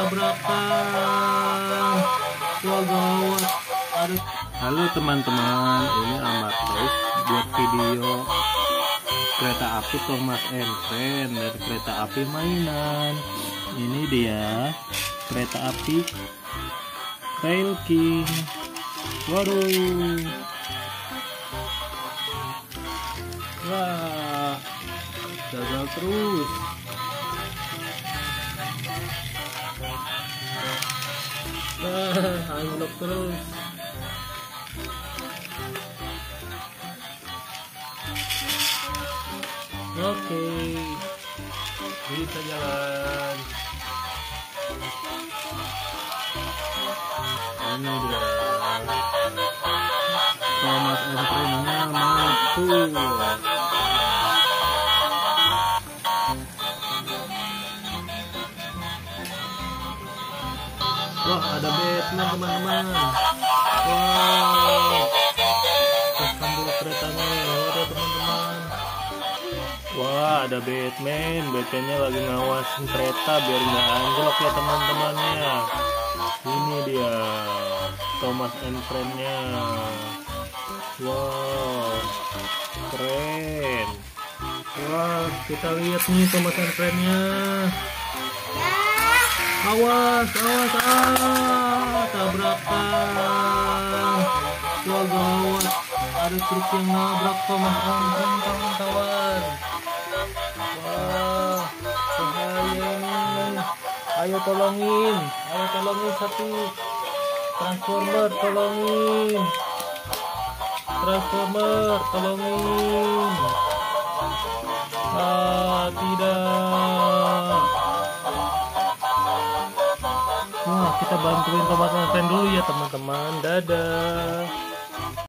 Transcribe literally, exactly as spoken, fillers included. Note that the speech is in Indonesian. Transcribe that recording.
tabrakan. Wah gawat. Aduh. Halo teman-teman, ini Ahmad Tais buat video kereta api Thomas and Friends dari kereta api mainan. Ini dia kereta api Rail King. Waduh. Wah, gagal terus. Wah, anjlok terus. Oke, bisa jalan. Ini dia Thomas and Friends-nya mati. Wah, ada Batman teman-teman. Wow, tekan dulu keretanya ya, ada teman-teman. Wah, ada Batman. Batman-nya lagi ngawasin kereta biar nggak anjlok ya teman-temannya. Ini dia Thomas and Friends-nya. Wow, keren. Wah, kita lihat nih Thomas and Friends-nya. Awas, awas, ah, tabrakan. Wah gawat, ada truk yang nabrak Thomas and Friends kawan-kawan. Wah, bahaya nih. Ayo tolongin, ayo tolongin satu transformer, tolongin. Transformer, tolongin. Ah, tidak. Wah, kita bantuin Thomas and Friends dulu ya teman-teman. Dadah.